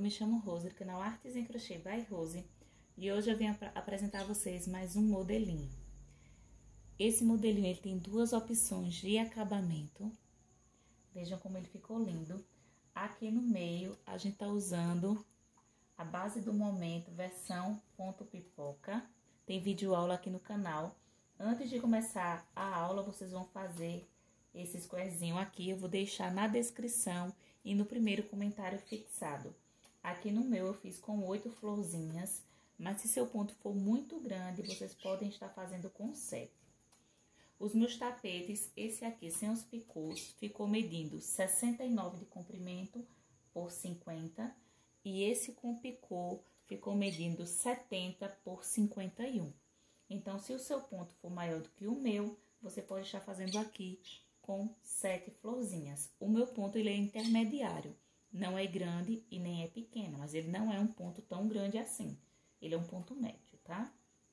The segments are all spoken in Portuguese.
me chamo Rose, do canal Artes em Crochê by Rose, e hoje eu venho apresentar a vocês mais um modelinho. Esse modelinho ele tem duas opções de acabamento. Vejam como ele ficou lindo. Aqui no meio a gente tá usando a base do momento versão ponto pipoca. Tem vídeo aula aqui no canal. Antes de começar a aula, vocês vão fazer esse squarezinho aqui. Eu vou deixar na descrição e no primeiro comentário fixado. Aqui no meu eu fiz com 8 florzinhas, mas se seu ponto for muito grande, vocês podem estar fazendo com 7. Os meus tapetes, esse aqui sem os picôs, ficou medindo 69 de comprimento por 50. E esse com picô ficou medindo 70 por 51. Então, se o seu ponto for maior do que o meu, você pode estar fazendo aqui com 7 florzinhas. O meu ponto, ele é intermediário. Não é grande e nem é pequeno, mas ele não é um ponto tão grande assim. Ele é um ponto médio, tá?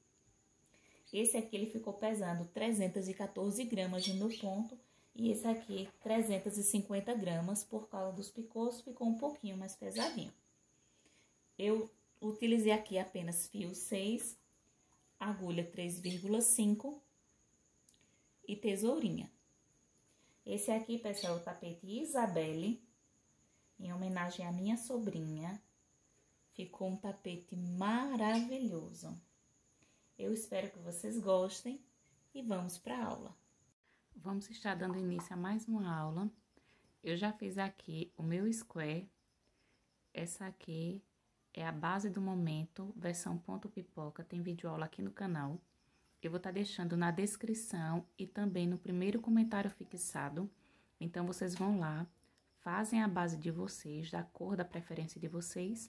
Esse aqui, ele ficou pesando 314 gramas no meu ponto. E esse aqui, 350 gramas, por causa dos picôs, ficou um pouquinho mais pesadinho. Eu utilizei aqui apenas fio 6, agulha 3,5 e tesourinha. Esse aqui, pessoal, é o tapete Isabelle, em homenagem à minha sobrinha. Ficou um tapete maravilhoso. Eu espero que vocês gostem e vamos para a aula. Vamos estar dando início a mais uma aula. Eu já fiz aqui o meu square. Essa aqui é a base do momento, versão ponto pipoca, tem vídeo aula aqui no canal. Eu vou estar deixando na descrição e também no primeiro comentário fixado. Então, vocês vão lá, fazem a base de vocês, da cor da preferência de vocês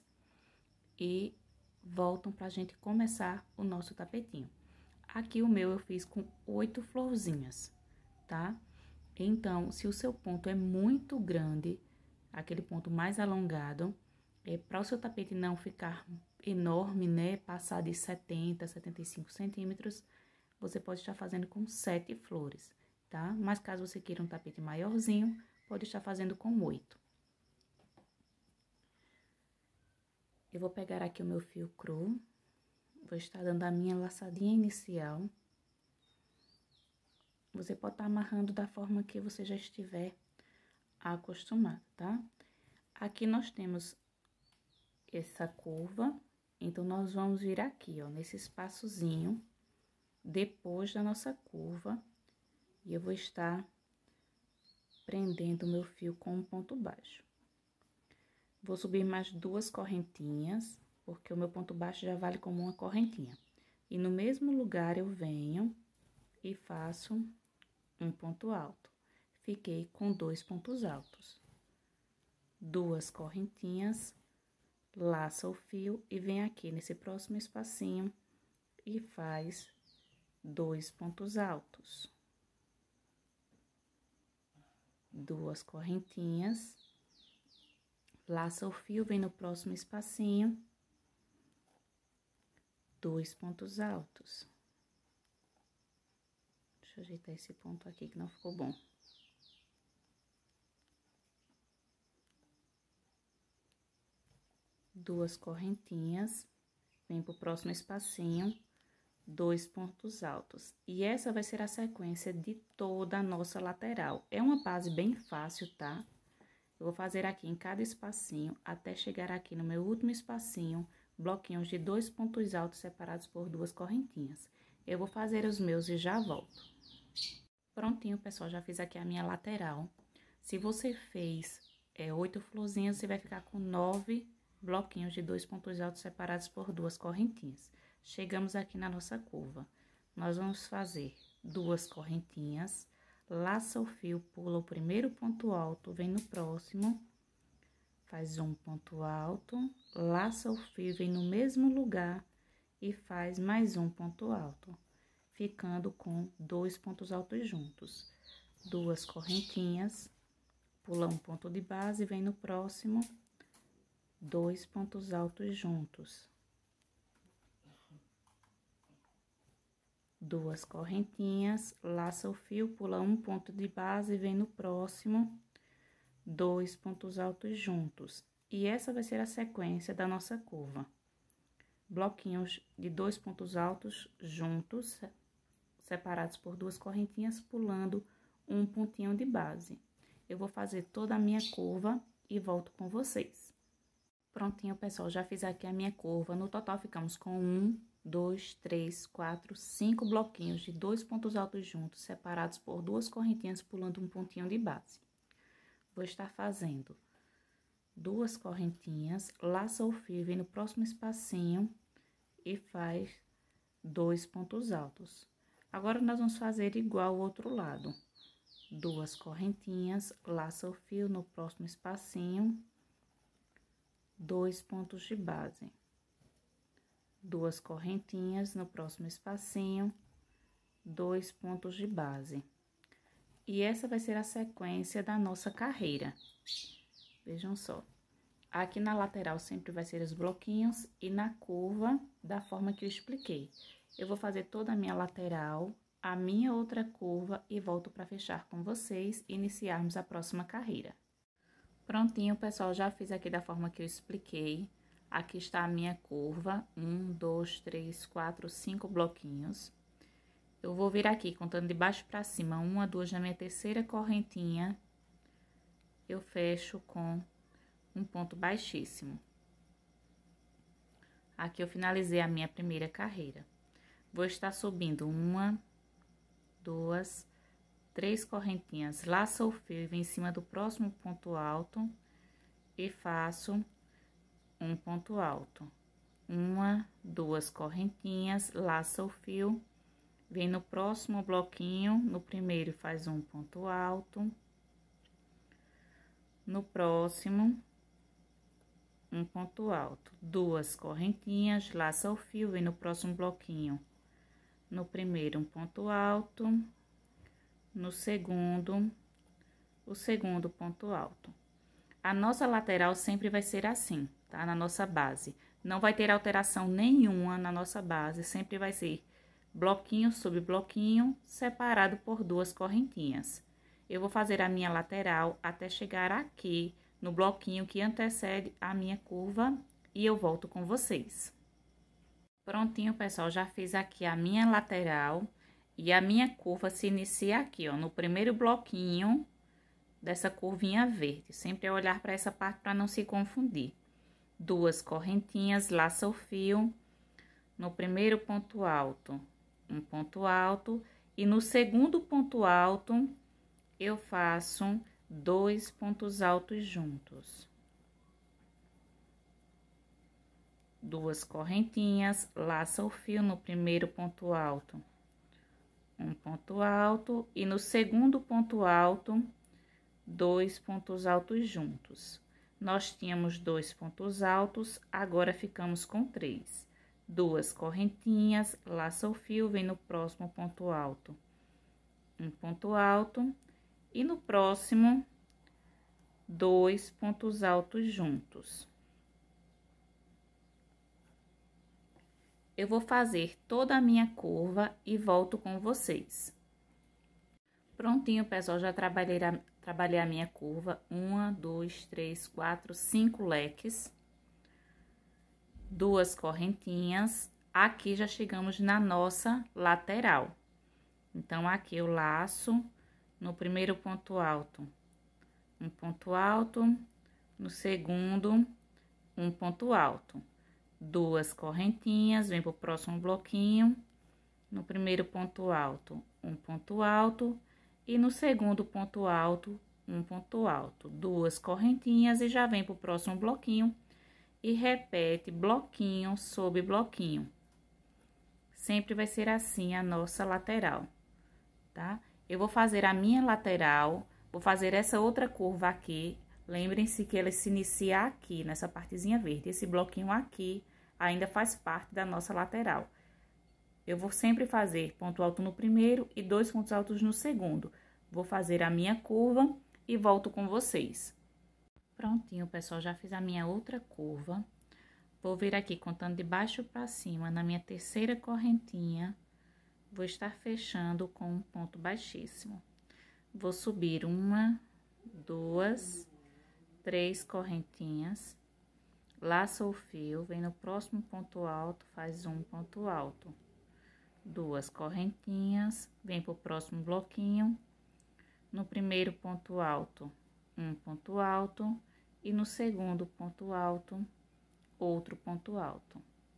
e voltam pra gente começar o nosso tapetinho. Aqui o meu eu fiz com 8 florzinhas, tá? Então, se o seu ponto é muito grande, aquele ponto mais alongado, para o seu tapete não ficar enorme, né, passar de 70, 75 centímetros, você pode estar fazendo com 7 flores, tá? Mas caso você queira um tapete maiorzinho, pode estar fazendo com 8. Eu vou pegar aqui o meu fio cru, vou estar dando a minha laçadinha inicial. Você pode estar amarrando da forma que você já estiver acostumado, tá? Aqui nós temos essa curva, então, nós vamos vir aqui, ó, nesse espaçozinho, depois da nossa curva, e eu vou estar prendendo o meu fio com um ponto baixo. Vou subir mais 2 correntinhas, porque o meu ponto baixo já vale como uma correntinha. E no mesmo lugar eu venho e faço um ponto alto. Fiquei com 2 pontos altos. 2 correntinhas, laça o fio e vem aqui nesse próximo espacinho e faz 2 pontos altos. 2 correntinhas, laça o fio, vem no próximo espacinho, 2 pontos altos. Deixa eu ajeitar esse ponto aqui que não ficou bom. Duas correntinhas, vem pro próximo espacinho, 2 pontos altos. E essa vai ser a sequência de toda a nossa lateral. É uma base bem fácil, tá? Eu vou fazer aqui em cada espacinho, até chegar aqui no meu último espacinho, bloquinhos de 2 pontos altos separados por 2 correntinhas. Eu vou fazer os meus e já volto. Prontinho, pessoal, já fiz aqui a minha lateral. Se você fez 8 florzinhas, você vai ficar com 9 bloquinhos de 2 pontos altos separados por 2 correntinhas. Chegamos aqui na nossa curva. Nós vamos fazer 2 correntinhas, laça o fio, pula o primeiro ponto alto, vem no próximo, faz um ponto alto, laça o fio, vem no mesmo lugar e faz mais um ponto alto, ficando com 2 pontos altos juntos. 2 correntinhas, pula um ponto de base, vem no próximo, 2 pontos altos juntos. 2 correntinhas, laça o fio, pula um ponto de base, vem no próximo, 2 pontos altos juntos. E essa vai ser a sequência da nossa curva. Bloquinhos de 2 pontos altos juntos, separados por 2 correntinhas, pulando um pontinho de base. Eu vou fazer toda a minha curva e volto com vocês. Prontinho, pessoal, já fiz aqui a minha curva. No total, ficamos com 1, 2, 3, 4, 5 bloquinhos de 2 pontos altos juntos, separados por 2 correntinhas, pulando um pontinho de base. Vou estar fazendo 2 correntinhas, laça o fio, vem no próximo espacinho e faz 2 pontos altos. Agora, nós vamos fazer igual o outro lado. 2 correntinhas, laça o fio no próximo espacinho, 2 pontos de base. 2 correntinhas no próximo espacinho, 2 pontos de base. E essa vai ser a sequência da nossa carreira. Vejam só. Aqui na lateral sempre vai ser os bloquinhos e na curva da forma que eu expliquei. Eu vou fazer toda a minha lateral, a minha outra curva e volto para fechar com vocês e iniciarmos a próxima carreira. Prontinho, pessoal, já fiz aqui da forma que eu expliquei. Aqui está a minha curva, 1, 2, 3, 4, 5 bloquinhos. Eu vou vir aqui contando de baixo para cima, 1, 2, na minha terceira correntinha, eu fecho com um ponto baixíssimo. Aqui eu finalizei a minha primeira carreira. Vou estar subindo 1, 2, 3 correntinhas, laço o fio e venho em cima do próximo ponto alto e faço um ponto alto. 1, 2 correntinhas, laço o fio, vem no próximo bloquinho, no primeiro faz um ponto alto, no próximo um ponto alto, 2 correntinhas, laça o fio, vem no próximo bloquinho, no primeiro um ponto alto, no segundo, o segundo ponto alto. A nossa lateral sempre vai ser assim, tá? Na nossa base. Não vai ter alteração nenhuma na nossa base, sempre vai ser bloquinho sobre bloquinho, separado por 2 correntinhas. Eu vou fazer a minha lateral até chegar aqui, no bloquinho que antecede a minha curva, e eu volto com vocês. Prontinho, pessoal, já fiz aqui a minha lateral. E a minha curva se inicia aqui, ó, no primeiro bloquinho dessa curvinha verde. Sempre é olhar para essa parte para não se confundir. 2 correntinhas, laça o fio, no primeiro ponto alto, um ponto alto, e no segundo ponto alto, eu faço 2 pontos altos juntos. 2 correntinhas, laça o fio no primeiro ponto alto, um ponto alto, e no segundo ponto alto, 2 pontos altos juntos. Nós tínhamos 2 pontos altos, agora ficamos com 3. 2 correntinhas, laça o fio, vem no próximo ponto alto, um ponto alto, e no próximo, 2 pontos altos juntos. Eu vou fazer toda a minha curva e volto com vocês. Prontinho, pessoal, já trabalhei a minha curva. 1, 2, 3, 4, 5 leques. 2 correntinhas. Aqui já chegamos na nossa lateral. Então, aqui eu laço no primeiro ponto alto, um ponto alto, no segundo, um ponto alto. 2 correntinhas, vem pro próximo bloquinho, no primeiro ponto alto, um ponto alto, e no segundo ponto alto, um ponto alto. 2 correntinhas e já vem pro próximo bloquinho e repete bloquinho sobre bloquinho. Sempre vai ser assim a nossa lateral, tá? Eu vou fazer a minha lateral, vou fazer essa outra curva aqui. Lembrem-se que ela se inicia aqui, nessa partezinha verde. Esse bloquinho aqui ainda faz parte da nossa lateral. Eu vou sempre fazer ponto alto no primeiro e 2 pontos altos no segundo. Vou fazer a minha curva e volto com vocês. Prontinho, pessoal, já fiz a minha outra curva. Vou vir aqui contando de baixo para cima, na minha terceira correntinha. Vou estar fechando com um ponto baixíssimo. Vou subir 1, 2, 3 correntinhas, Laça o fio, vem no próximo ponto alto, faz um ponto alto. 2 correntinhas, vem pro próximo bloquinho. No primeiro ponto alto, um ponto alto. E no segundo ponto alto, outro ponto alto.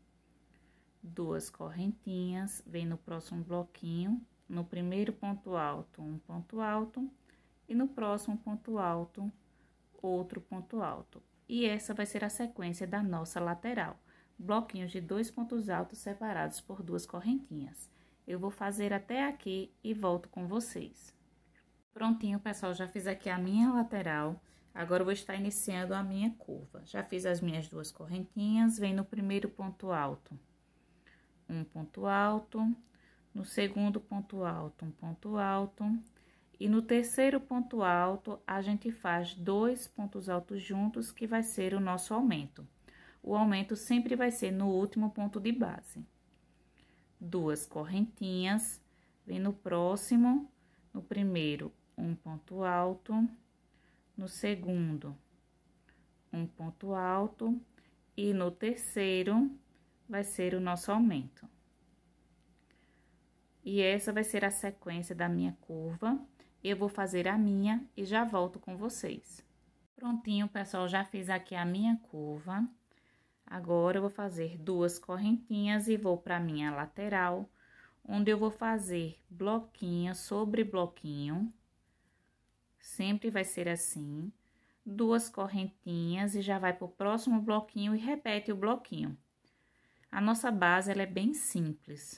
2 correntinhas, vem no próximo bloquinho. No primeiro ponto alto, um ponto alto. E no próximo ponto alto, outro ponto alto. E essa vai ser a sequência da nossa lateral. Bloquinhos de 2 pontos altos separados por 2 correntinhas. Eu vou fazer até aqui e volto com vocês. Prontinho, pessoal, já fiz aqui a minha lateral. Agora, eu vou estar iniciando a minha curva. Já fiz as minhas 2 correntinhas, vem no primeiro ponto alto, um ponto alto. No segundo ponto alto, um ponto alto. E no terceiro ponto alto, a gente faz 2 pontos altos juntos, que vai ser o nosso aumento. O aumento sempre vai ser no último ponto de base. 2 correntinhas, vem no próximo, no primeiro, um ponto alto. No segundo, um ponto alto. E no terceiro, vai ser o nosso aumento. E essa vai ser a sequência da minha curva. Eu vou fazer a minha e já volto com vocês. Prontinho, pessoal, já fiz aqui a minha curva. Agora, eu vou fazer 2 correntinhas e vou para a minha lateral, onde eu vou fazer bloquinho sobre bloquinho. Sempre vai ser assim. 2 correntinhas e já vai para o próximo bloquinho e repete o bloquinho. A nossa base, ela é bem simples.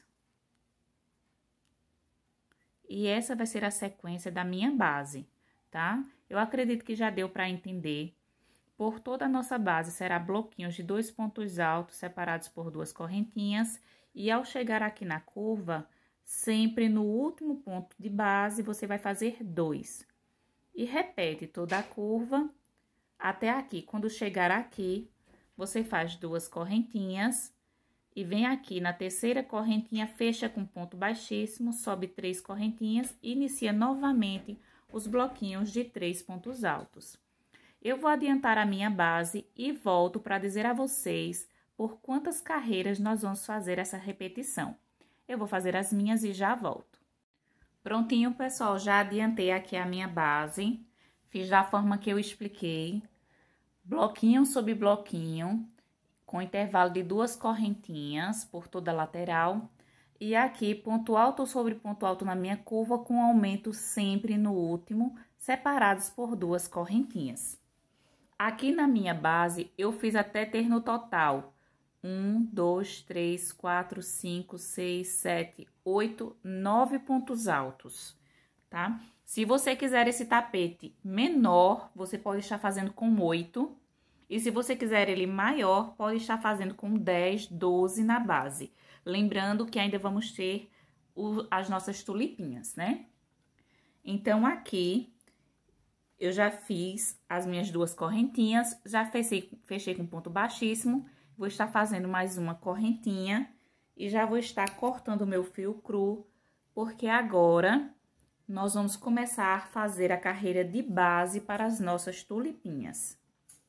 E essa vai ser a sequência da minha base, tá? Eu acredito que já deu para entender. Por toda a nossa base, será bloquinhos de 2 pontos altos separados por 2 correntinhas. E ao chegar aqui na curva, sempre no último ponto de base, você vai fazer 2. E repete toda a curva até aqui. Quando chegar aqui, você faz 2 correntinhas. E vem aqui na terceira correntinha, fecha com ponto baixíssimo, sobe 3 correntinhas e inicia novamente os bloquinhos de 3 pontos altos. Eu vou adiantar a minha base e volto para dizer a vocês por quantas carreiras nós vamos fazer essa repetição. Eu vou fazer as minhas e já volto. Prontinho, pessoal, já adiantei aqui a minha base, fiz da forma que eu expliquei, bloquinho sobre bloquinho, com intervalo de 2 correntinhas por toda a lateral. E aqui, ponto alto sobre ponto alto na minha curva, com aumento sempre no último, separados por 2 correntinhas. Aqui na minha base, eu fiz até ter no total 1, 2, 3, 4, 5, 6, 7, 8, 9 pontos altos, tá? Se você quiser esse tapete menor, você pode estar fazendo com 8. E se você quiser ele maior, pode estar fazendo com 10, 12 na base. Lembrando que ainda vamos ter as nossas tulipinhas, né? Então, aqui, eu já fiz as minhas 2 correntinhas, já fechei com ponto baixíssimo. Vou estar fazendo mais uma correntinha e já vou estar cortando o meu fio cru, porque agora nós vamos começar a fazer a carreira de base para as nossas tulipinhas.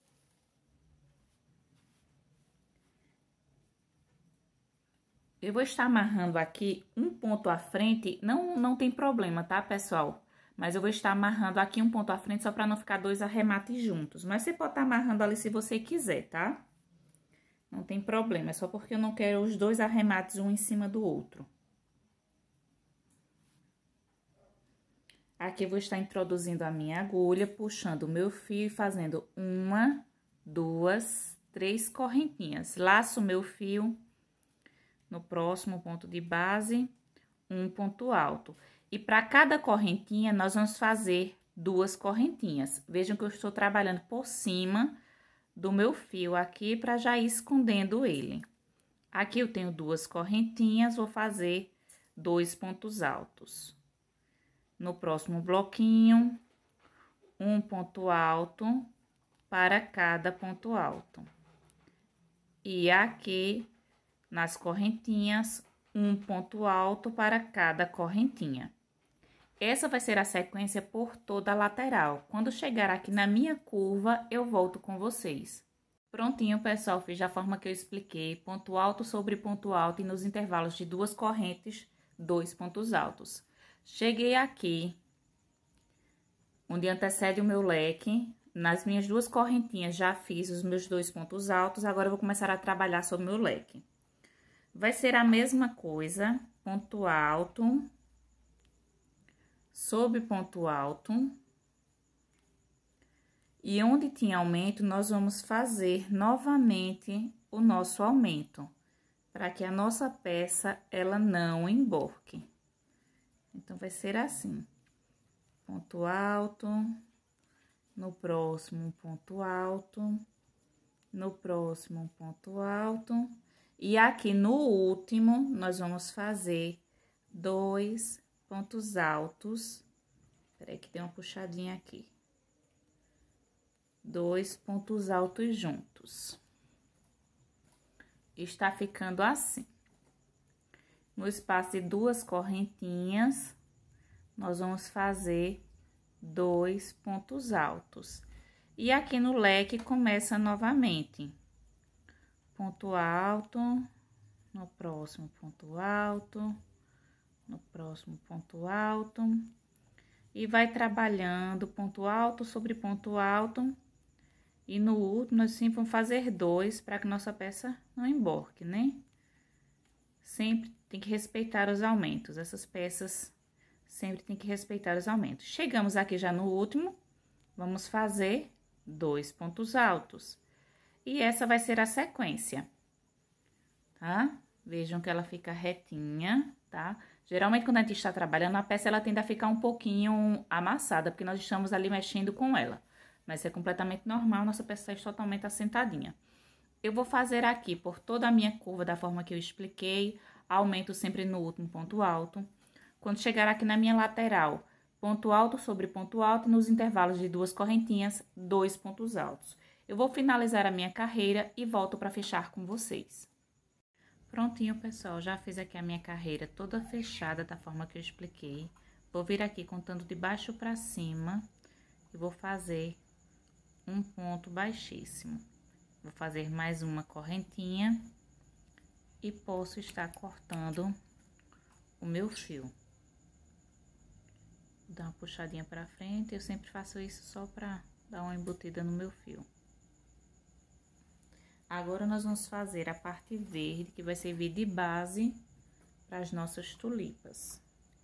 Eu vou estar amarrando aqui um ponto à frente, não tem problema, tá, pessoal? Mas eu vou estar amarrando aqui um ponto à frente só para não ficar 2 arremates juntos. Mas você pode estar amarrando ali se você quiser, tá? Não tem problema, é só porque eu não quero os 2 arremates um em cima do outro. Aqui eu vou estar introduzindo a minha agulha, puxando o meu fio e fazendo 1, 2, 3 correntinhas. Laço o meu fio no próximo ponto de base, um ponto alto. E para cada correntinha, nós vamos fazer 2 correntinhas. Vejam que eu estou trabalhando por cima do meu fio aqui, para já ir escondendo ele. Aqui eu tenho 2 correntinhas, vou fazer 2 pontos altos. No próximo bloquinho, um ponto alto para cada ponto alto. E aqui, nas correntinhas, um ponto alto para cada correntinha. Essa vai ser a sequência por toda a lateral. Quando chegar aqui na minha curva, eu volto com vocês. Prontinho, pessoal, fiz da forma que eu expliquei, ponto alto sobre ponto alto e nos intervalos de duas correntes, 2 pontos altos. Cheguei aqui, onde antecede o meu leque, nas minhas duas correntinhas já fiz os meus 2 pontos altos, agora eu vou começar a trabalhar sobre o meu leque. Vai ser a mesma coisa, ponto alto, sobre ponto alto. E onde tinha aumento, nós vamos fazer novamente o nosso aumento, para que a nossa peça, ela não emborque. Então, vai ser assim, ponto alto, no próximo ponto alto, no próximo ponto alto. E aqui no último, nós vamos fazer 2 pontos altos. Peraí que tem uma puxadinha aqui. 2 pontos altos juntos. Está ficando assim. No espaço de duas correntinhas, nós vamos fazer 2 pontos altos. E aqui no leque começa novamente. Ponto alto, no próximo ponto alto, no próximo ponto alto. E vai trabalhando ponto alto sobre ponto alto. E no último, nós sempre vamos fazer 2 para que nossa peça não emborque, né? Sempre tem que respeitar os aumentos. Essas peças sempre tem que respeitar os aumentos. Chegamos aqui já no último, vamos fazer 2 pontos altos. E essa vai ser a sequência, tá? Vejam que ela fica retinha, tá? Geralmente, quando a gente está trabalhando, a peça ela tende a ficar um pouquinho amassada, porque nós estamos ali mexendo com ela. Mas é completamente normal, nossa peça está totalmente assentadinha. Eu vou fazer aqui por toda a minha curva da forma que eu expliquei, aumento sempre no último ponto alto. Quando chegar aqui na minha lateral, ponto alto sobre ponto alto, nos intervalos de duas correntinhas, 2 pontos altos. Eu vou finalizar a minha carreira e volto para fechar com vocês. Prontinho, pessoal, já fiz aqui a minha carreira toda fechada da forma que eu expliquei. Vou vir aqui contando de baixo para cima e vou fazer um ponto baixíssimo. Vou fazer mais uma correntinha e posso estar cortando o meu fio. Vou dar uma puxadinha pra frente, eu sempre faço isso só pra dar uma embutida no meu fio. Agora, nós vamos fazer a parte verde, que vai servir de base para as nossas tulipas.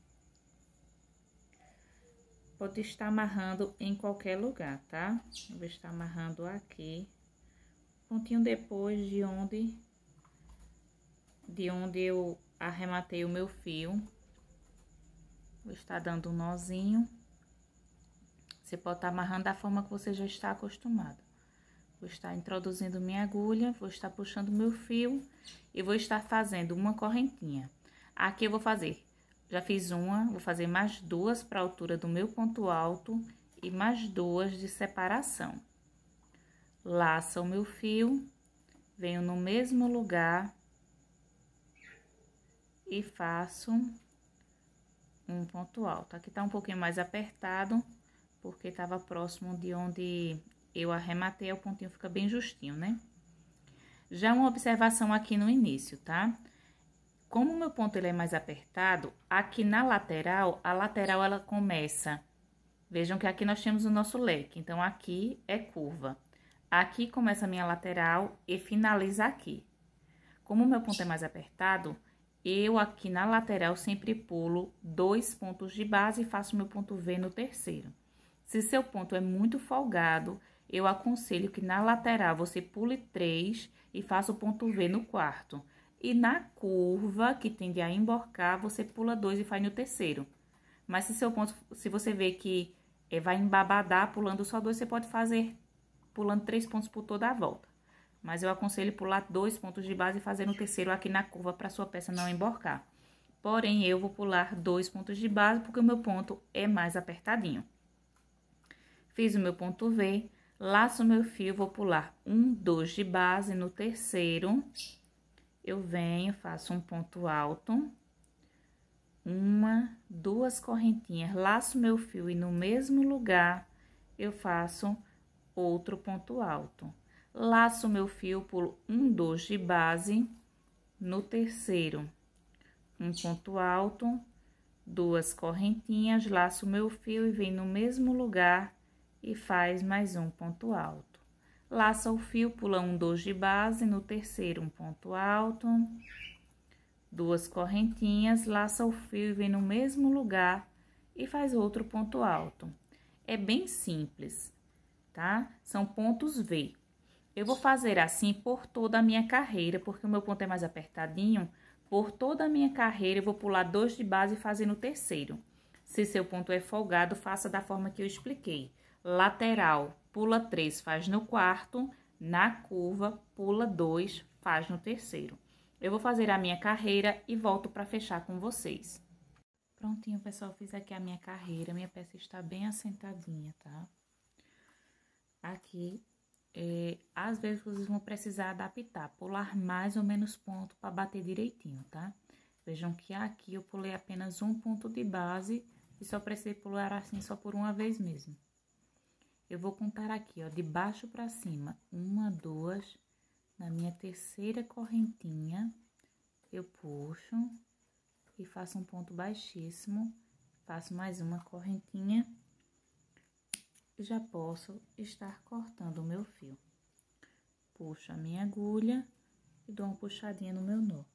Pode estar amarrando em qualquer lugar, tá? Eu vou estar amarrando aqui, pontinho depois de onde eu arrematei o meu fio. Vou estar dando um nozinho. Você pode estar amarrando da forma que você já está acostumado. Vou estar introduzindo minha agulha, vou estar puxando meu fio e vou estar fazendo uma correntinha. Aqui eu vou fazer... Já fiz uma, vou fazer mais 2 para a altura do meu ponto alto e mais 2 de separação. Laço o meu fio, venho no mesmo lugar e faço um ponto alto. Aqui tá um pouquinho mais apertado, porque tava próximo de onde eu arrematei, o pontinho fica bem justinho, né? Já uma observação aqui no início, tá? Como o meu ponto ele é mais apertado, aqui na lateral, a lateral ela começa... Vejam que aqui nós temos o nosso leque, então aqui é curva. Aqui começa a minha lateral e finaliza aqui. Como o meu ponto é mais apertado, eu aqui na lateral sempre pulo 2 pontos de base e faço meu ponto V no terceiro. Se seu ponto é muito folgado, eu aconselho que na lateral você pule 3 e faça o ponto V no quarto. E na curva, que tende a emborcar, você pula 2 e faz no terceiro. Mas se seu ponto, se você vê que vai embabadar pulando só 2, você pode fazer pulando 3 pontos por toda a volta. Mas eu aconselho pular 2 pontos de base e fazer no terceiro aqui na curva para sua peça não emborcar. Porém, eu vou pular 2 pontos de base porque o meu ponto é mais apertadinho. Fiz o meu ponto V, laço o meu fio, vou pular 1, 2 de base no terceiro. Eu venho, faço um ponto alto, 1, 2 correntinhas, laço meu fio e no mesmo lugar eu faço outro ponto alto. Laço meu fio, pulo 1, 2 de base, no terceiro, um ponto alto, 2 correntinhas, laço meu fio e vem no mesmo lugar e faz mais um ponto alto. Laça o fio, pula 1, 2 de base, no terceiro, um ponto alto, 2 correntinhas, laça o fio e vem no mesmo lugar e faz outro ponto alto. É bem simples, tá? São pontos V. Eu vou fazer assim por toda a minha carreira, porque o meu ponto é mais apertadinho. Por toda a minha carreira, eu vou pular 2 de base e fazer no terceiro. Se seu ponto é folgado, faça da forma que eu expliquei. Lateral, pula 3, faz no quarto. Na curva, pula 2, faz no terceiro. Eu vou fazer a minha carreira e volto para fechar com vocês. Prontinho, pessoal, fiz aqui a minha carreira. Minha peça está bem assentadinha, tá? Aqui, às vezes vocês vão precisar adaptar, pular mais ou menos ponto para bater direitinho, tá? Vejam que aqui eu pulei apenas um ponto de base e só precisei pular assim só por uma vez mesmo. Eu vou contar aqui, ó, de baixo para cima, 1, 2, na minha terceira correntinha, eu puxo e faço um ponto baixíssimo, faço mais uma correntinha. Já posso estar cortando o meu fio. Puxo a minha agulha e dou uma puxadinha no meu nó.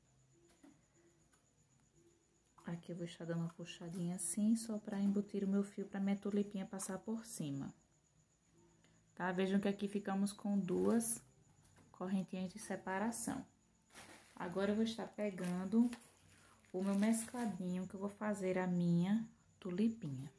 Aqui eu vou estar dando uma puxadinha assim, só para embutir o meu fio, para minha tulipinha passar por cima. Tá? Vejam que aqui ficamos com 2 correntinhas de separação. Agora eu vou estar pegando o meu mescladinho, que eu vou fazer a minha tulipinha.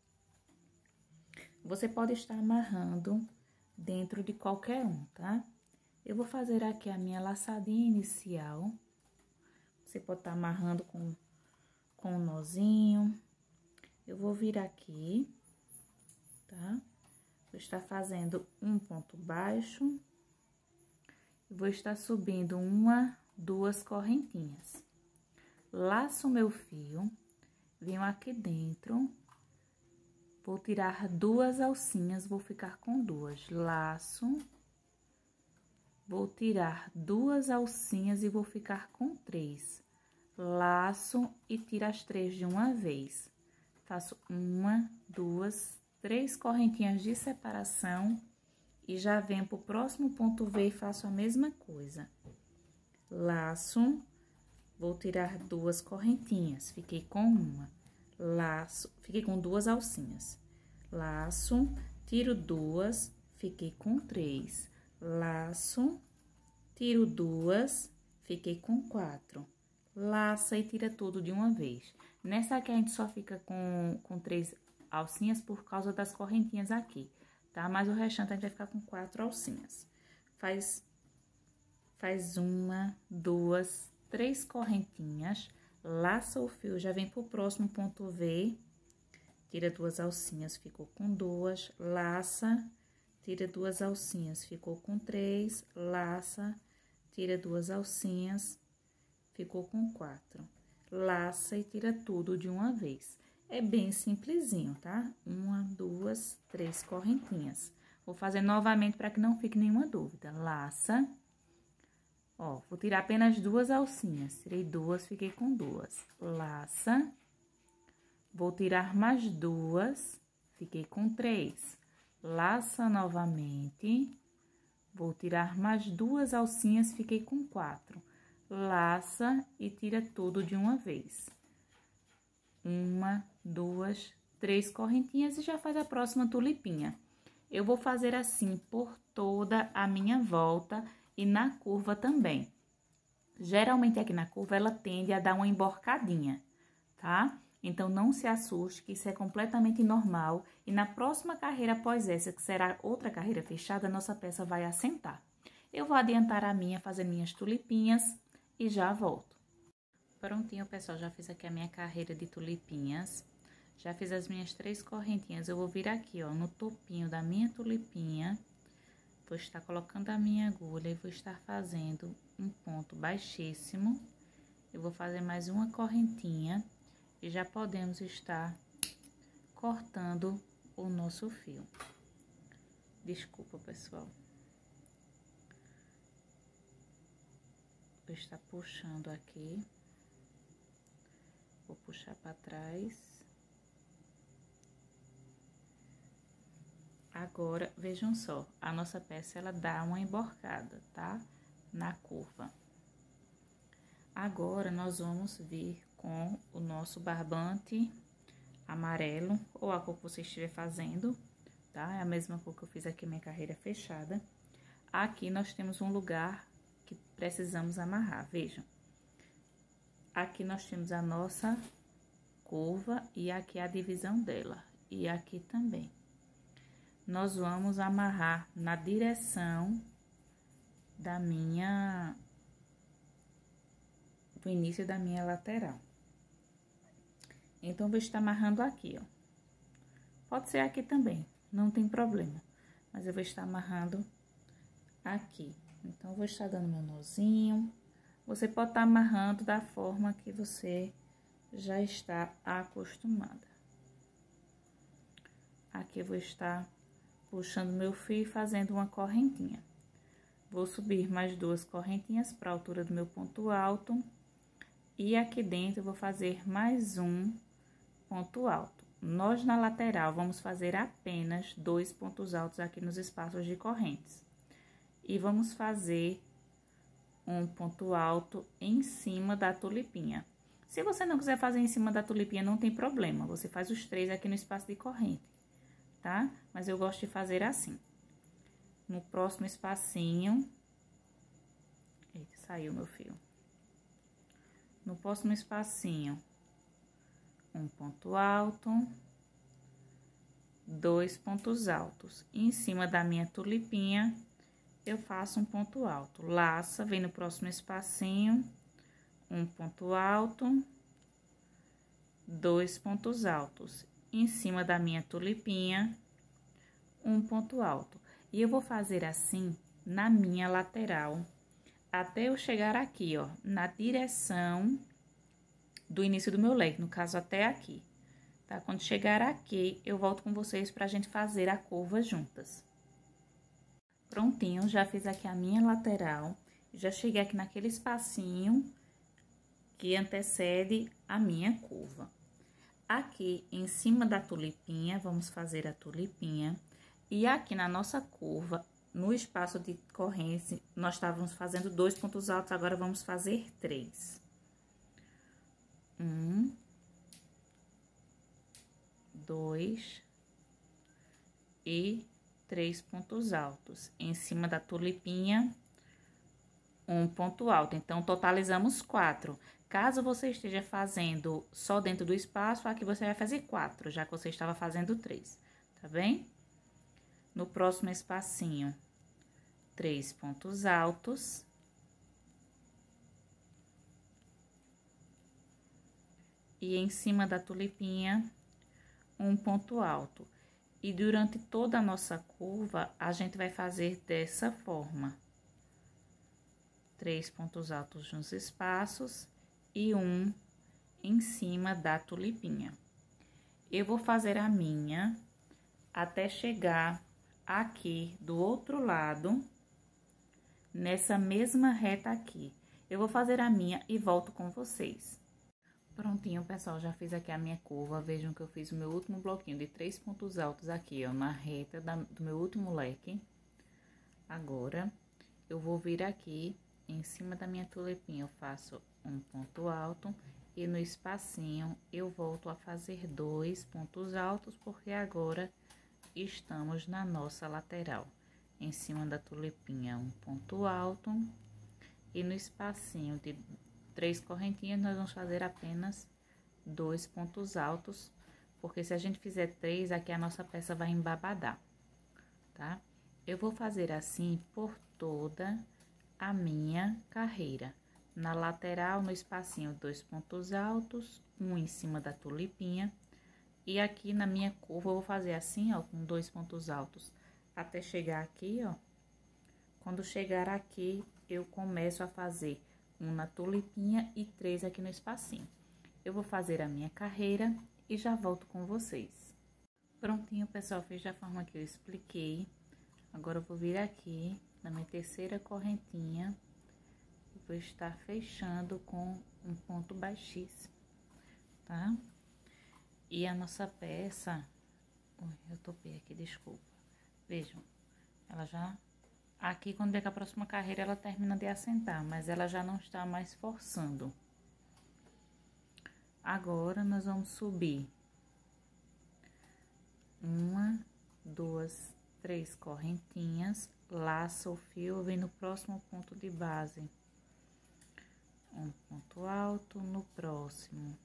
Você pode estar amarrando dentro de qualquer um, tá? Eu vou fazer aqui a minha laçadinha inicial. Você pode estar amarrando com um nozinho. Eu vou vir aqui, tá? Vou estar fazendo um ponto baixo. Vou estar subindo 1, 2 correntinhas. Laço meu fio, venho aqui dentro. Vou tirar 2 alcinhas, vou ficar com 2. Laço. Vou tirar 2 alcinhas e vou ficar com 3. Laço e tiro as 3 de uma vez. Faço 1, 2, 3 correntinhas de separação e já venho pro próximo ponto V e faço a mesma coisa. Laço, vou tirar 2 correntinhas, fiquei com 1. Laço, fiquei com 2 alcinhas. Laço, tiro 2, fiquei com 3. Laço, tiro 2, fiquei com 4. Laça e tira tudo de uma vez. Nessa aqui a gente só fica com 3 alcinhas por causa das correntinhas aqui, tá? Mas o restante a gente vai ficar com 4 alcinhas. Faz 1, 2, 3 correntinhas. Laça o fio, já vem pro próximo ponto V, tira 2 alcinhas, ficou com 2, laça, tira 2 alcinhas, ficou com 3, laça, tira 2 alcinhas, ficou com 4, laça e tira tudo de uma vez. É bem simplesinho, tá? 1, 2, 3 correntinhas. Vou fazer novamente para que não fique nenhuma dúvida. Laça. Ó, vou tirar apenas 2 alcinhas. Tirei 2, fiquei com 2. Laça. Vou tirar mais 2, fiquei com 3. Laça novamente. Vou tirar mais 2 alcinhas, fiquei com 4. Laça e tira tudo de uma vez. 1, 2, 3 correntinhas e já faz a próxima tulipinha. Eu vou fazer assim por toda a minha volta e na curva também. Geralmente aqui na curva ela tende a dar uma emborcadinha, tá? Então não se assuste, que isso é completamente normal e na próxima carreira após essa, que será outra carreira fechada, nossa peça vai assentar. Eu vou adiantar a minha, fazer minhas tulipinhas e já volto. Prontinho, pessoal, já fiz aqui a minha carreira de tulipinhas. Já fiz as minhas 3 correntinhas. Eu vou vir aqui, ó, no topinho da minha tulipinha. Vou estar colocando a minha agulha e vou estar fazendo um ponto baixíssimo. Eu vou fazer mais uma correntinha e já podemos estar cortando o nosso fio. Desculpa, pessoal. vou estar puxando aqui. Vou puxar para trás. Agora, vejam só, a nossa peça, ela dá uma emborcada, tá? Na curva. Agora, nós vamos vir com o nosso barbante amarelo, ou a cor que você estiver fazendo, tá? É a mesma cor que eu fiz aqui, minha carreira fechada. Aqui, nós temos um lugar que precisamos amarrar, vejam. Aqui, nós temos a nossa curva e aqui a divisão dela, e aqui também. Nós vamos amarrar na direção da do início da minha lateral. Então, vou estar amarrando aqui, ó. Pode ser aqui também, não tem problema. Mas eu vou estar amarrando aqui. Então, vou estar dando meu nozinho. Você pode estar amarrando da forma que você já está acostumada. Aqui eu vou estar puxando meu fio e fazendo uma correntinha. Vou subir mais 2 correntinhas para a altura do meu ponto alto. E aqui dentro eu vou fazer mais um ponto alto. Nós na lateral vamos fazer apenas 2 pontos altos aqui nos espaços de correntes. E vamos fazer um ponto alto em cima da tulipinha. Se você não quiser fazer em cima da tulipinha, não tem problema. Você faz os 3 aqui no espaço de corrente, tá? Mas eu gosto de fazer assim. No próximo espacinho... Eita, saiu meu fio. No próximo espacinho, um ponto alto, 2 pontos altos. E em cima da minha tulipinha, eu faço um ponto alto. Laça, vem no próximo espacinho, um ponto alto, 2 pontos altos. Em cima da minha tulipinha, um ponto alto. E eu vou fazer assim na minha lateral, até eu chegar aqui, ó, na direção do início do meu leque, no caso, até aqui, tá? Quando chegar aqui, eu volto com vocês pra gente fazer a curva juntas. Prontinho, já fiz aqui a minha lateral, já cheguei aqui naquele espacinho que antecede a minha curva. Aqui, em cima da tulipinha, vamos fazer a tulipinha, e aqui na nossa curva, no espaço de corrente, nós estávamos fazendo 2 pontos altos, agora vamos fazer 3. 1, 2 e 3 pontos altos. Em cima da tulipinha, um ponto alto. Então, totalizamos 4. Caso você esteja fazendo só dentro do espaço, aqui você vai fazer 4, já que você estava fazendo 3, tá bem? No próximo espacinho, 3 pontos altos. E em cima da tulipinha, um ponto alto. E durante toda a nossa curva, a gente vai fazer dessa forma. 3 pontos altos nos espaços e um em cima da tulipinha. Eu vou fazer a minha até chegar aqui do outro lado, nessa mesma reta aqui. Eu vou fazer a minha e volto com vocês. Prontinho, pessoal, já fiz aqui a minha curva. Vejam que eu fiz o meu último bloquinho de 3 pontos altos aqui, ó, na reta do meu último leque. Agora, eu vou vir aqui, em cima da minha tulipinha, eu faço um ponto alto. E no espacinho, eu volto a fazer 2 pontos altos, porque agora estamos na nossa lateral. Em cima da tulipinha, um ponto alto. E no espacinho de 3 correntinhas, nós vamos fazer apenas 2 pontos altos, porque se a gente fizer 3, aqui a nossa peça vai embabadar, tá? Eu vou fazer assim por toda a minha carreira. Na lateral, no espacinho, 2 pontos altos, um em cima da tulipinha. E aqui na minha curva, eu vou fazer assim, ó, com 2 pontos altos, até chegar aqui, ó. Quando chegar aqui, eu começo a fazer um na tulipinha e 3 aqui no espacinho. Eu vou fazer a minha carreira e já volto com vocês. Prontinho, pessoal, fiz da forma que eu expliquei. Agora, eu vou vir aqui na minha terceira correntinha, vou estar fechando com um ponto baixíssimo, tá? E a nossa peça, eu topei aqui, desculpa. Vejam, ela já, aqui quando vier com a próxima carreira, ela termina de assentar, mas ela já não está mais forçando. Agora, nós vamos subir 1, 2, 3 correntinhas, laça o fio, vem no próximo ponto de base. Um ponto alto no próximo.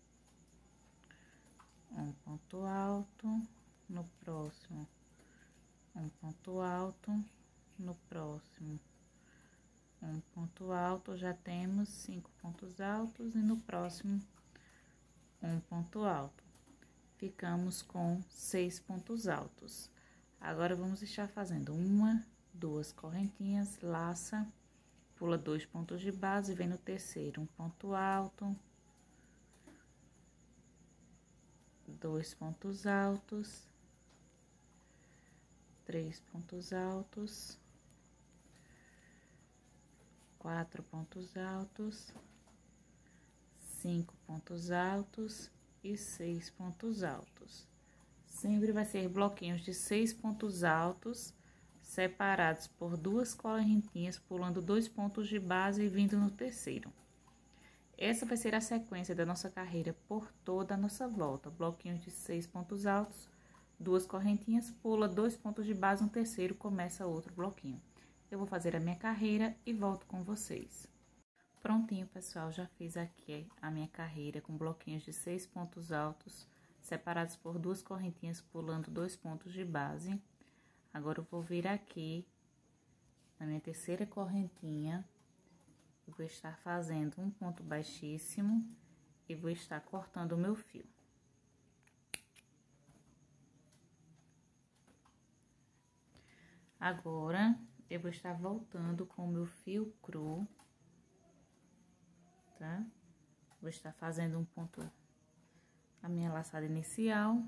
Um ponto alto no próximo. Um ponto alto no próximo. Um ponto alto, já temos 5 pontos altos e no próximo um ponto alto. Ficamos com 6 pontos altos. Agora, vamos estar fazendo 1, 2 correntinhas, laça, pula 2 pontos de base, vem no terceiro, um ponto alto, 2 pontos altos, 3 pontos altos, 4 pontos altos, 5 pontos altos e 6 pontos altos. Sempre vai ser bloquinhos de 6 pontos altos, separados por 2 correntinhas, pulando 2 pontos de base e vindo no terceiro. Essa vai ser a sequência da nossa carreira por toda a nossa volta. Bloquinhos de 6 pontos altos, 2 correntinhas, pula 2 pontos de base, no terceiro começa outro bloquinho. Eu vou fazer a minha carreira e volto com vocês. Prontinho, pessoal, já fiz aqui a minha carreira com bloquinhos de 6 pontos altos, separados por 2 correntinhas, pulando 2 pontos de base. Agora, eu vou vir aqui na minha terceira correntinha, eu vou estar fazendo um ponto baixíssimo e vou estar cortando o meu fio. Agora, eu vou estar voltando com o meu fio cru, tá? Vou estar fazendo um ponto, a minha laçada inicial.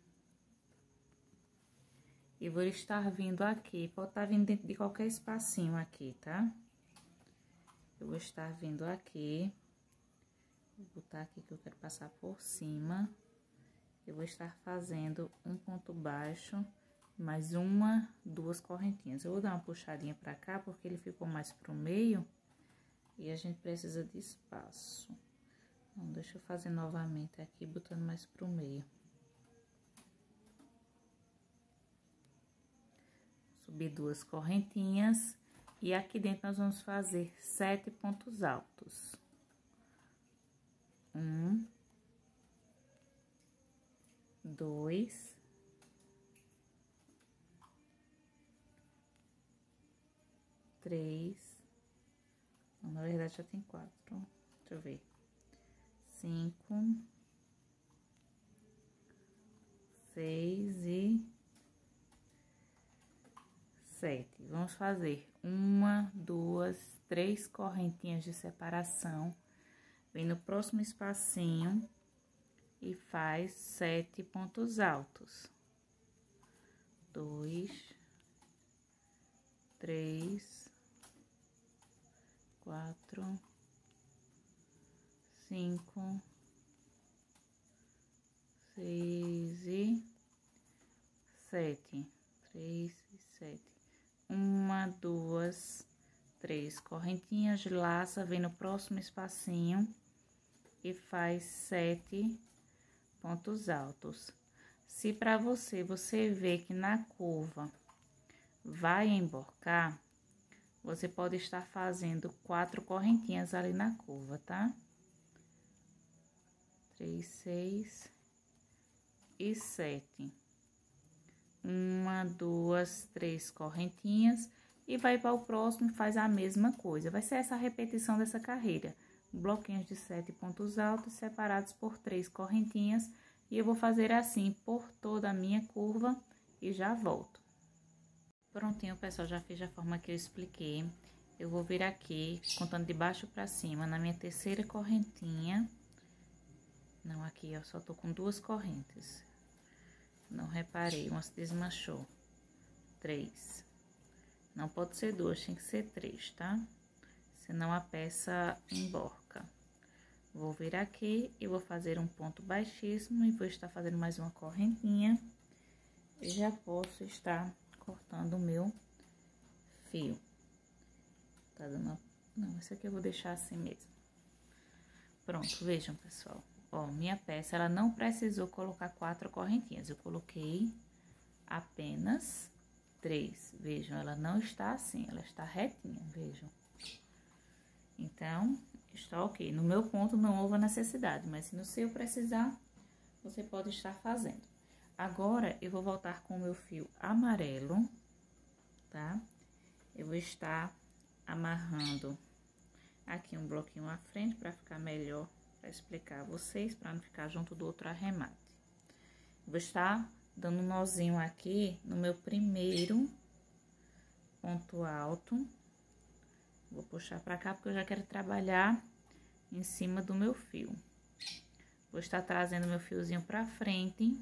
E vou estar vindo aqui, pode estar vindo dentro de qualquer espacinho aqui, tá? Eu vou estar vindo aqui, vou botar aqui que eu quero passar por cima. Eu vou estar fazendo um ponto baixo, mais 1, 2 correntinhas. Eu vou dar uma puxadinha pra cá, porque ele ficou mais pro meio e a gente precisa de espaço. Então, deixa eu fazer novamente aqui, botando mais pro meio. Subir 2 correntinhas e aqui dentro nós vamos fazer 7 pontos altos. 1, 2, 3, na verdade já tem 4, deixa eu ver, 5, 6 e 7. Vamos fazer 1, 2, 3 correntinhas de separação, vem no próximo espacinho e faz 7 pontos altos. 2, 3, 4, 5, 6 e 7. 3 e 7. 1, 2, 3 correntinhas de laça, vem no próximo espacinho e faz 7 pontos altos. Se para você vê que na curva vai emborcar, você pode estar fazendo 4 correntinhas ali na curva, tá? 3, 6 e 7. 1, 2, 3 correntinhas e vai para o próximo e faz a mesma coisa. Vai ser essa a repetição dessa carreira. Bloquinhos de 7 pontos altos separados por 3 correntinhas e eu vou fazer assim por toda a minha curva e já volto. Prontinho, pessoal, já fiz da forma que eu expliquei. Eu vou vir aqui contando de baixo para cima na minha terceira correntinha. Não, aqui eu só tô com 2 correntes. Não reparei, uma se desmanchou. 3. Não pode ser 2, tem que ser 3, tá? senão a peça emborca. Vou vir aqui e vou fazer um ponto baixíssimo e vou estar fazendo mais uma correntinha. E já posso estar cortando o meu fio. Tá dando uma... Não, esse aqui eu vou deixar assim mesmo. Pronto, vejam, pessoal. Ó, minha peça, ela não precisou colocar 4 correntinhas. Eu coloquei apenas 3. Vejam, ela não está assim, ela está retinha, vejam. Então, está ok. No meu ponto não houve necessidade, mas se no seu precisar, você pode estar fazendo. Agora, eu vou voltar com o meu fio amarelo, tá? Eu vou estar amarrando aqui um bloquinho à frente para ficar melhor, para explicar a vocês, para não ficar junto do outro arremate. Vou estar dando um nozinho aqui no meu primeiro ponto alto. Vou puxar para cá porque eu já quero trabalhar em cima do meu fio. Vou estar trazendo meu fiozinho para frente.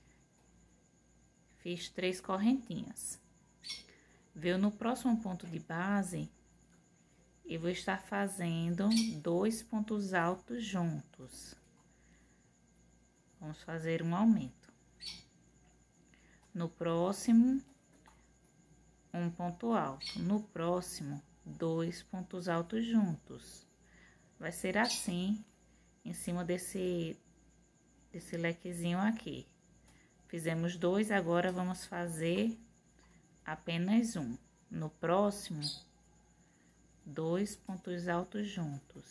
Fiz 3 correntinhas. Veio no próximo ponto de base, e vou estar fazendo 2 pontos altos juntos. Vamos fazer um aumento. No próximo, um ponto alto. No próximo, 2 pontos altos juntos. Vai ser assim, em cima desse lequezinho aqui. Fizemos 2, agora vamos fazer apenas um. No próximo, 2 pontos altos juntos.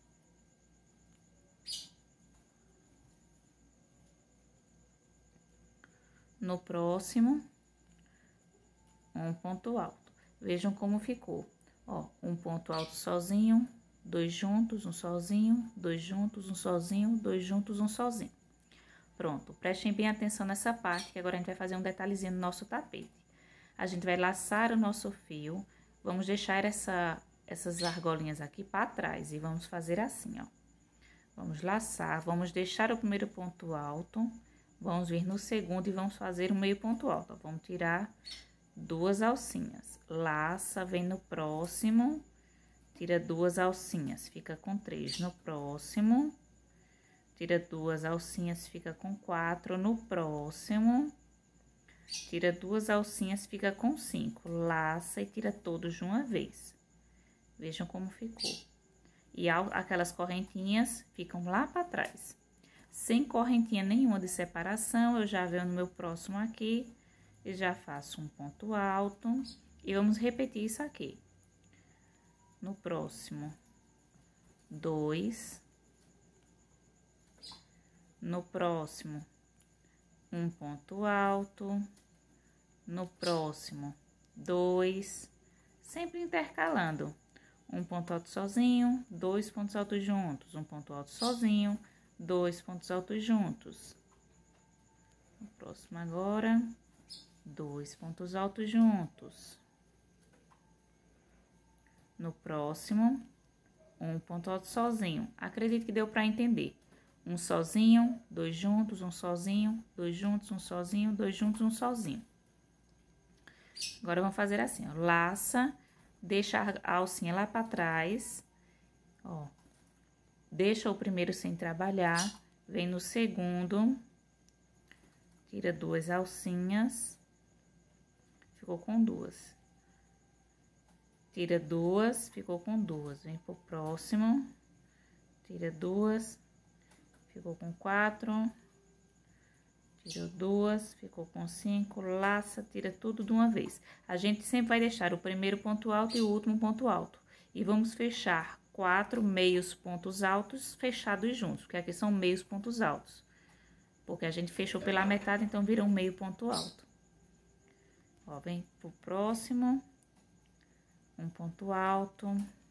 No próximo, um ponto alto. Vejam como ficou. Ó, um ponto alto sozinho, 2 juntos, um sozinho, 2 juntos, um sozinho, 2 juntos, um sozinho. Pronto, prestem bem atenção nessa parte, que agora a gente vai fazer um detalhezinho no nosso tapete. A gente vai laçar o nosso fio, vamos deixar essas argolinhas aqui para trás e vamos fazer assim, ó. Vamos laçar, vamos deixar o primeiro ponto alto, vamos vir no segundo e vamos fazer o meio ponto alto, ó. Vamos tirar 2 alcinhas, laça, vem no próximo, tira 2 alcinhas, fica com 3 no próximo. Tira 2 alcinhas, fica com 4 no próximo. Tira 2 alcinhas, fica com 5. Laça e tira todos de uma vez. Vejam como ficou. E aquelas correntinhas ficam lá para trás. Sem correntinha nenhuma de separação, eu já venho no meu próximo aqui e já faço um ponto alto. E vamos repetir isso aqui. No próximo, 2. No próximo, um ponto alto. No próximo, 2. Sempre intercalando. Um ponto alto sozinho, 2 pontos altos juntos. Um ponto alto sozinho, 2 pontos altos juntos. No próximo agora, 2 pontos altos juntos. No próximo, um ponto alto sozinho. Acredito que deu para entender. Um sozinho, 2 juntos, um sozinho, 2 juntos, um sozinho, 2 juntos, um sozinho. Agora, vamos fazer assim, ó. Laça, deixa a alcinha lá para trás, ó. Deixa o primeiro sem trabalhar, vem no segundo, tira 2 alcinhas, ficou com 2. Tira 2, ficou com 2. Vem pro próximo, tira 2. Ficou com 4, tirou 2, ficou com 5, laça, tira tudo de uma vez. A gente sempre vai deixar o primeiro ponto alto e o último ponto alto. E vamos fechar 4 meios pontos altos fechados juntos, porque aqui são meios pontos altos. Porque a gente fechou pela metade, então vira um meio ponto alto. Ó, vem pro próximo, um ponto alto.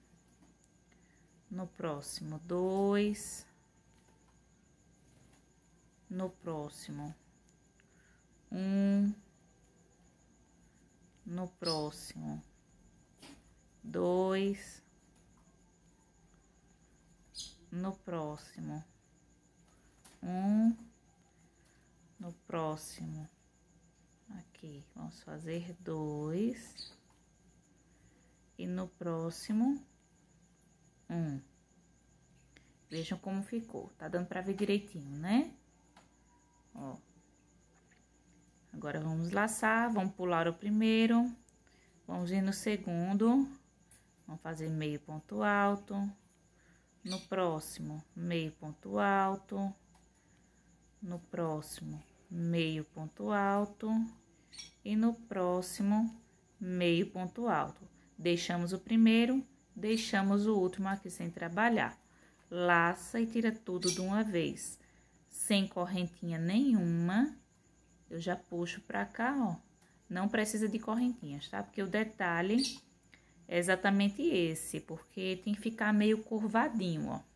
No próximo, 2. No próximo, 1. No próximo, 2. No próximo, 1. No próximo, aqui, vamos fazer 2. E no próximo, Um. Vejam como ficou. Tá dando pra ver direitinho, né? Ó. Agora, vamos laçar, vamos pular o primeiro, vamos ir no segundo, vamos fazer meio ponto alto, no próximo, meio ponto alto, no próximo, meio ponto alto e no próximo, meio ponto alto. Deixamos o primeiro, deixamos o último aqui sem trabalhar. Laça e tira tudo de uma vez, sem correntinha nenhuma. Eu já puxo pra cá, ó. Não precisa de correntinhas, tá? Porque o detalhe é exatamente esse, porque tem que ficar meio curvadinho, ó.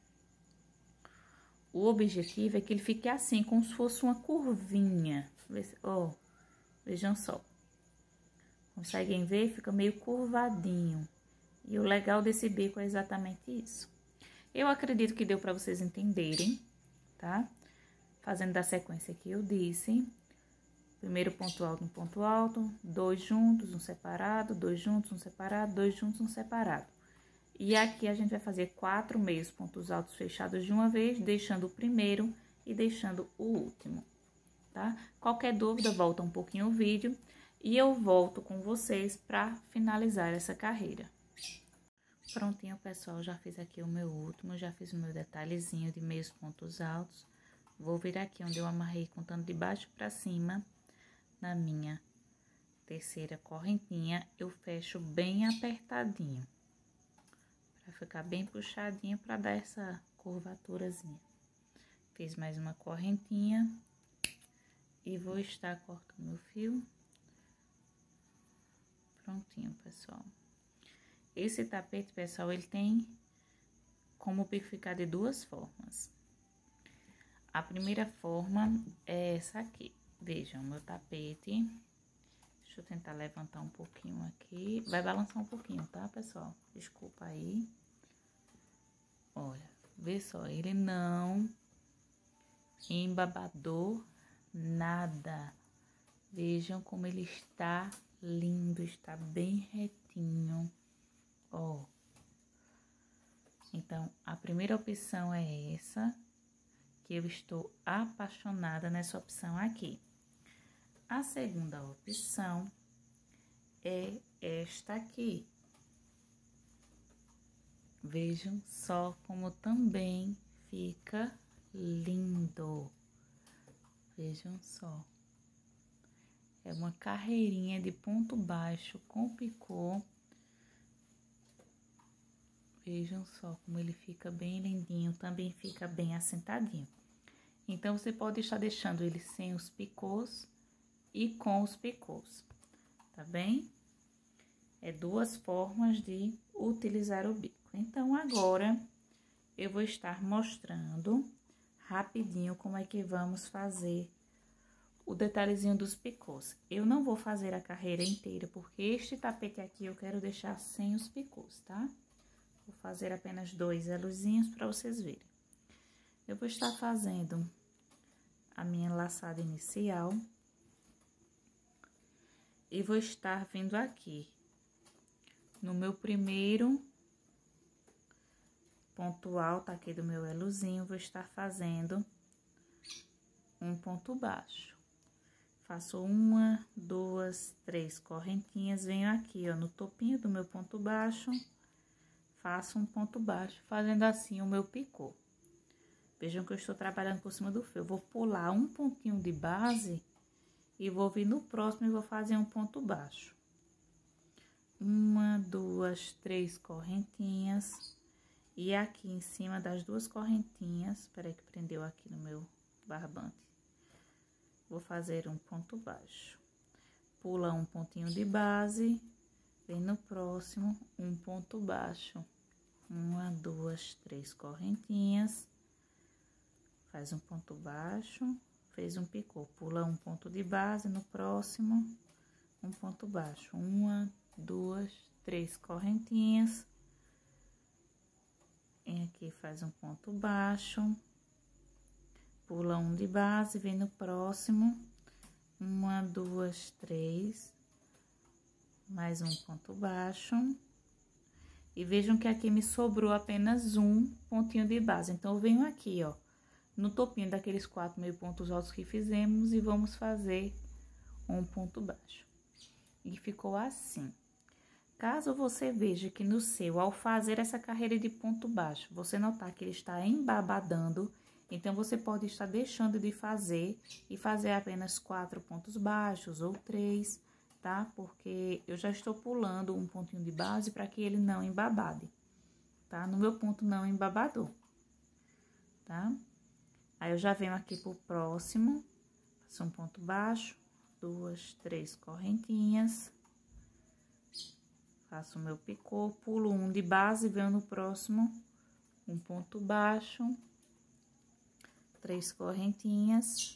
O objetivo é que ele fique assim, como se fosse uma curvinha. Ó, vejam só. Conseguem ver? Fica meio curvadinho. E o legal desse bico é exatamente isso. Eu acredito que deu pra vocês entenderem, tá? Fazendo da sequência que eu disse. Primeiro ponto alto, dois juntos, um separado, dois juntos, um separado, dois juntos, um separado. E aqui a gente vai fazer 4 meios pontos altos fechados de uma vez, deixando o primeiro e deixando o último, tá? Qualquer dúvida, volta um pouquinho o vídeo e eu volto com vocês para finalizar essa carreira. Prontinho, pessoal, já fiz aqui o meu último, já fiz o meu detalhezinho de meios pontos altos. Vou vir aqui onde eu amarrei contando de baixo para cima. Na minha terceira correntinha, eu fecho bem apertadinho, para ficar bem puxadinho, para dar essa curvaturazinha. Fiz mais uma correntinha e vou estar cortando meu fio. Prontinho, pessoal. Esse tapete, pessoal, ele tem como ficar de duas formas. A primeira forma é essa aqui. Vejam, meu tapete. Deixa eu tentar levantar um pouquinho aqui. Vai balançar um pouquinho, tá, pessoal? Desculpa aí. Olha, vê só, ele não embabadou nada. Vejam como ele está lindo, está bem retinho, ó. Então, a primeira opção é essa, que eu estou apaixonada nessa opção aqui. A segunda opção é esta aqui. Vejam só como também fica lindo. Vejam só. É uma carreirinha de ponto baixo com picô. Vejam só como ele fica bem lindinho, também fica bem assentadinho. Então, você pode estar deixando ele sem os picôs e com os picôs, tá bem? É duas formas de utilizar o bico. Então, agora, eu vou estar mostrando rapidinho como é que vamos fazer o detalhezinho dos picôs. Eu não vou fazer a carreira inteira, porque este tapete aqui eu quero deixar sem os picôs, tá? Vou fazer apenas 2 elozinhos para vocês verem. Eu vou estar fazendo a minha laçada inicial. E vou estar vindo aqui no meu primeiro ponto alto aqui do meu elozinho, vou estar fazendo um ponto baixo. Faço 1, 2, 3 correntinhas, venho aqui, ó, no topinho do meu ponto baixo, faço um ponto baixo, fazendo assim o meu picô. Vejam que eu estou trabalhando por cima do fio. Eu vou pular um pontinho de base e vou vir no próximo e vou fazer um ponto baixo. 1, 2, 3 correntinhas. E aqui em cima das 2 correntinhas, peraí que prendeu aqui no meu barbante. Vou fazer um ponto baixo. Pula um pontinho de base, vem no próximo, um ponto baixo. 1, 2, 3 correntinhas. Faz um ponto baixo. Fez um picô, pula um ponto de base, no próximo, um ponto baixo. 1, 2, 3 correntinhas. Vem aqui, faz um ponto baixo. Pula um de base, vem no próximo. 1, 2, 3. Mais um ponto baixo. E vejam que aqui me sobrou apenas um pontinho de base. Então, eu venho aqui, ó, no topinho daqueles 4 meio pontos altos que fizemos e vamos fazer um ponto baixo. E ficou assim. Caso você veja que no seu, ao fazer essa carreira de ponto baixo, você notar que ele está embabadando, então você pode estar deixando de fazer e fazer apenas 4 pontos baixos ou 3, tá? Porque eu já estou pulando um pontinho de base para que ele não embabade, tá? No meu ponto não embabadou, tá? Aí, eu já venho aqui pro próximo, faço um ponto baixo, 2, 3 correntinhas, faço o meu picô, pulo um de base, venho no próximo, um ponto baixo, 3 correntinhas,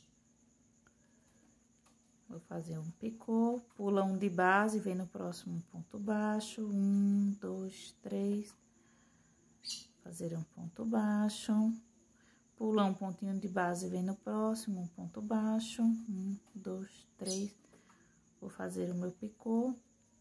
vou fazer um picô, pula um de base, vem no próximo ponto baixo, 1, 2, 3, fazer um ponto baixo, pula um pontinho de base, vem no próximo, um ponto baixo, 1, 2, 3, vou fazer o meu picô,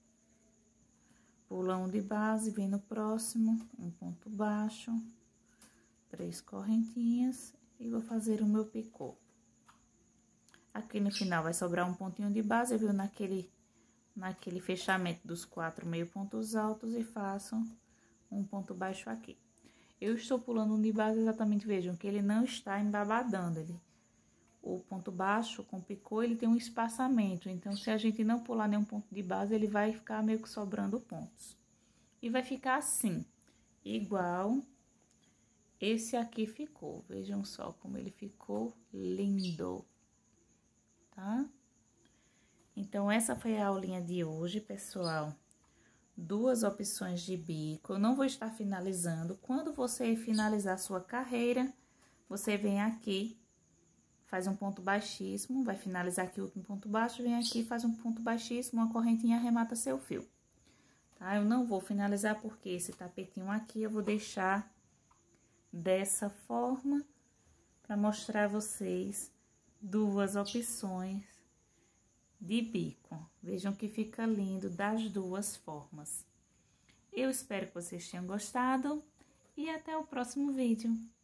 pula um de base, vem no próximo, um ponto baixo, 3 correntinhas e vou fazer o meu picô. Aqui no final vai sobrar um pontinho de base, viu, naquele fechamento dos 4 meio pontos altos e faço um ponto baixo aqui. Eu estou pulando um de base exatamente, vejam que ele não está embabadando, o ponto baixo com picô, ele tem um espaçamento, então se a gente não pular nenhum ponto de base, ele vai ficar meio que sobrando pontos. E vai ficar assim, igual esse aqui ficou, vejam só como ele ficou lindo, tá? Então, essa foi a aulinha de hoje, pessoal. 2 opções de bico, eu não vou estar finalizando. Quando você finalizar a sua carreira, você vem aqui, faz um ponto baixíssimo, vai finalizar aqui o último ponto baixo, vem aqui, faz um ponto baixíssimo, uma correntinha, arremata seu fio. Tá? Eu não vou finalizar porque esse tapetinho aqui eu vou deixar dessa forma, para mostrar a vocês 2 opções de bico. Vejam que fica lindo das 2 formas. Eu espero que vocês tenham gostado e até o próximo vídeo.